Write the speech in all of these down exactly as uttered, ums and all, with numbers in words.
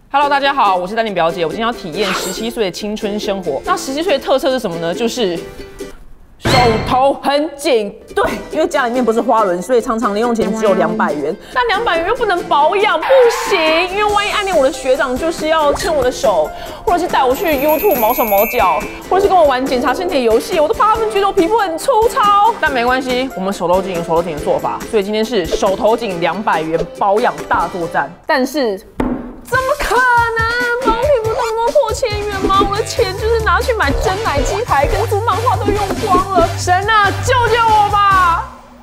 Hello， 大家好，我是丹妮表姐。我今天要体验十七岁的青春生活。那十七岁的特色是什么呢？就是手头很紧。对，因为家里面不是花轮，所以常常零用钱只有两百元。那两百元又不能保养，不行，因为万一暗恋我的学长就是要牵我的手，或者是带我去 YouTube 毛手毛脚，或者是跟我玩检查身体的游戏，我都怕他们觉得我皮肤很粗糙。但没关系，我们手头紧有手头紧的做法，所以今天是手头紧两百元保养大作战。但是。 怎么可能？保养品不是那么破千元吗？我的钱就是拿去买真奶鸡排跟租漫画都用光了。神啊，救救我吧！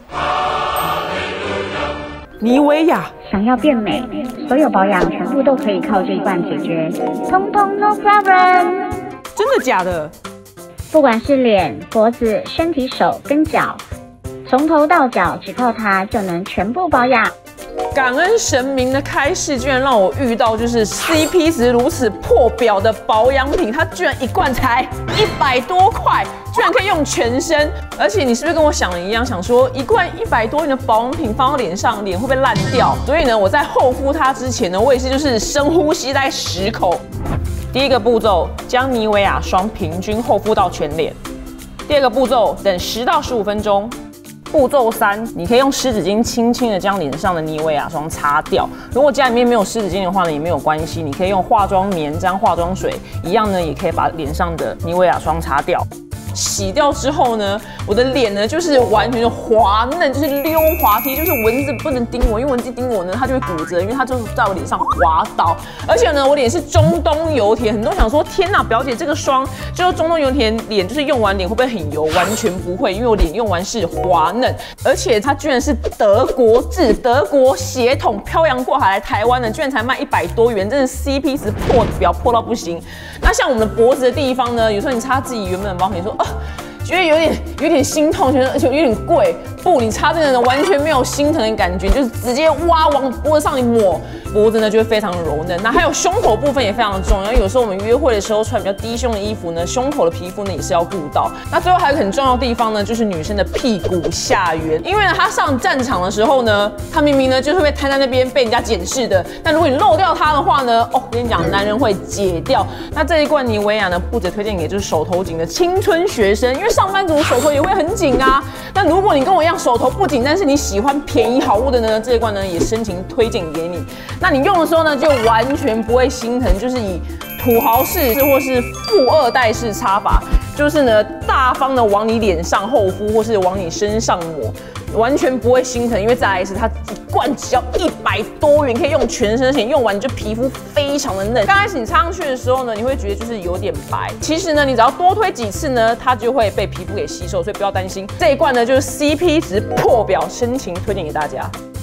妮维雅想要变美，所有保养全部都可以靠这一罐解决，通通 no problem。 真的假的？ 不管是脸、脖子、身体、手跟脚，从头到脚只靠它就能全部保养。 感恩神明的开示，居然让我遇到就是 C P 值如此破表的保养品，它居然一罐才一百多块，居然可以用全身。而且你是不是跟我想的一样，想说一罐一百多元的保养品放到脸上，脸会不会烂掉？所以呢，我在厚敷它之前呢，我也是就是深呼吸大概十口。第一个步骤，将妮维雅霜平均厚敷到全脸。第二个步骤，等十到十五分钟。 步骤三，你可以用湿纸巾轻轻的将脸上的妮维雅霜擦掉。如果家里面没有湿纸巾的话呢，也没有关系，你可以用化妆棉沾化妆水，一样呢，也可以把脸上的妮维雅霜擦掉。洗掉之后呢，我的脸呢就是完全的滑嫩，就是溜滑梯，就是蚊子不能叮我，因为蚊子叮我呢，它就会骨折，因为它就是在我脸上滑倒。而且呢，我脸是中东油田，很多人想说，天哪，表姐这个霜就是中东油田脸，就是用完脸会不会很油？完全不会，因为我脸用完是滑嫩，而且它居然是德国制，德国血统漂洋过海来台湾的，居然才卖一百多元，真的 C P 值破表破到不行。那像我们的脖子的地方呢，有时候你擦自己原本的保养品说，啊。 觉得有点有点心痛，觉得而且有点贵。不，你擦这个呢完全没有心疼的感觉，就是直接哇往脖子上一抹，脖子呢就会非常柔嫩。那还有胸口部分也非常的重要，因为有时候我们约会的时候穿比较低胸的衣服呢，胸口的皮肤呢也是要顾到。那最后还有一个很重要的地方呢，就是女生的屁股下缘，因为呢她上战场的时候呢，她明明呢就是会被摊在那边被人家检视的，但如果你漏掉它的话呢，哦，跟你讲，男人会解掉。那这一罐妮维雅呢，不只推荐给就是手头紧的青春学生，因为 上班族手头也会很紧啊。那如果你跟我一样手头不紧，但是你喜欢便宜好物的呢，这一罐呢也深情推荐给你。那你用的时候呢，就完全不会心疼，就是以土豪式或是富二代式擦法，就是呢大方的往你脸上厚敷，或是往你身上抹。 完全不会心疼，因为再来一次，它一罐只要一百多元，可以用全身，而且用完你就皮肤非常的嫩。刚开始你擦上去的时候呢，你会觉得就是有点白，其实呢，你只要多推几次呢，它就会被皮肤给吸收，所以不要担心。这一罐呢就是 C P 值破表，深情推荐给大家。